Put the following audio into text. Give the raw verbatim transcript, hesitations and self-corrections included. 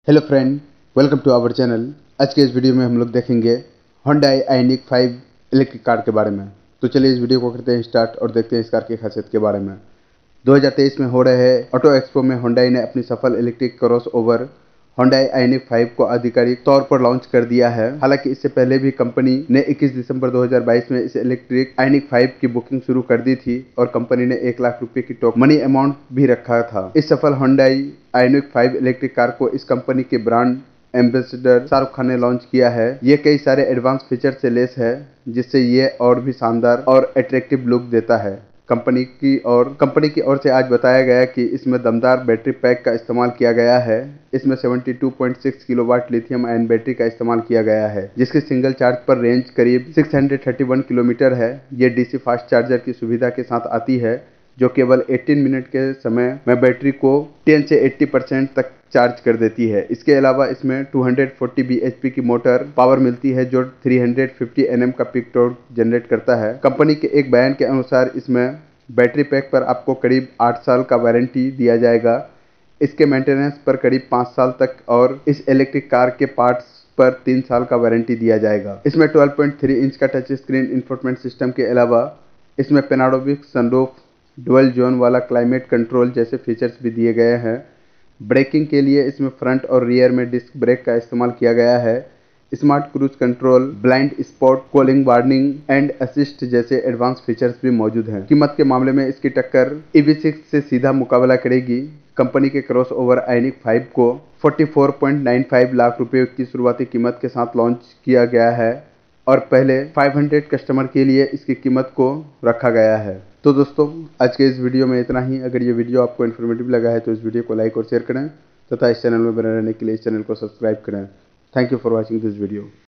Hello friend, welcome to our channel. आज के इस वीडियो में हम लोग देखेंगे Hyundai Ioniq five electric car के बारे में। तो चलिए इस वीडियो को करते हैं स्टार्ट और देखते हैं इस कार की खासियत के बारे में। दो हज़ार तेईस में हो रहे ऑटो एक्सपो में Hyundai ने अपनी सफल electric crossover Hyundai Ioniq five को आधिकारिक तौर पर लॉन्च कर दिया है। हालांकि इससे पहले भी कंपनी ने इक्कीस दिसंबर दो हज़ार बाईस में इस इलेक्ट्रिक आइनिक फाइव की बुकिंग शुरू कर दी थी और कंपनी ने एक लाख रुपए की टॉप मनी अमाउंट भी रखा था। इस सफल Hyundai Ioniq five electric car को इस कंपनी के ब्रांड एम्बेसडर शाहरुख खान ने लॉन्च किया है। ये कई सारे एडवांस फीचर से लेस है, जिससे ये और भी शानदार और अट्रैक्टिव लुक देता है। कंपनी की और कंपनी की ओर से आज बताया गया कि इसमें दमदार बैटरी पैक का इस्तेमाल किया गया है। इसमें बहत्तर पॉइंट छह किलोवाट लिथियम आयन बैटरी का इस्तेमाल किया गया है, जिसकी सिंगल चार्ज पर रेंज करीब छह सौ इकतीस किलोमीटर है। ये डीसी फास्ट चार्जर की सुविधा के साथ आती है, जो केवल अठारह मिनट के समय में बैटरी को दस से अस्सी परसेंट तक चार्ज कर देती है। इसके अलावा इसमें दो सौ चालीस बीएचपी की मोटर पावर मिलती है, जो तीन सौ पचास एनएम का पीक टॉर्क जनरेट करता है। कंपनी के एक बयान के अनुसार इसमें बैटरी पैक पर आपको करीब आठ साल का वारंटी दिया जाएगा। इसके मेंटेनेंस पर करीब पाँच साल तक और इस इलेक्ट्रिक कार के पार्ट्स पर तीन साल का वारंटी दिया जाएगा। इसमें बारह पॉइंट तीन इंच का टच स्क्रीन इंफोटेनमेंट सिस्टम के अलावा इसमें पेनोरामिक सनरूफ, डुअल जोन वाला क्लाइमेट कंट्रोल जैसे फीचर्स भी दिए गए हैं। ब्रेकिंग के लिए इसमें फ्रंट और रियर में डिस्क ब्रेक का इस्तेमाल किया गया है। Smart cruise control, blind spot calling, warning and assist जैसे एडवांस फीचर्स भी मौजूद हैं। कीमत के मामले में इसकी टक्कर ई वी सिक्स से सीधा मुकाबला करेगी। कंपनी के क्रॉस ओवर आइनिक फाइव को चौवालीस पॉइंट नौ पाँच लाख रुपए की शुरुआती कीमत के साथ लॉन्च किया गया है और पहले पाँच सौ कस्टमर के लिए इसकी कीमत को रखा गया है। तो दोस्तों, आज के इस वीडियो में इतना ही। अगर ये वीडियो आपको इन्फॉर्मेटिव लगा है तो इस वीडियो को लाइक और शेयर करें तथा इस चैनल में बने रहने के लिए इस चैनल को सब्सक्राइब करें। Thank you for watching this video.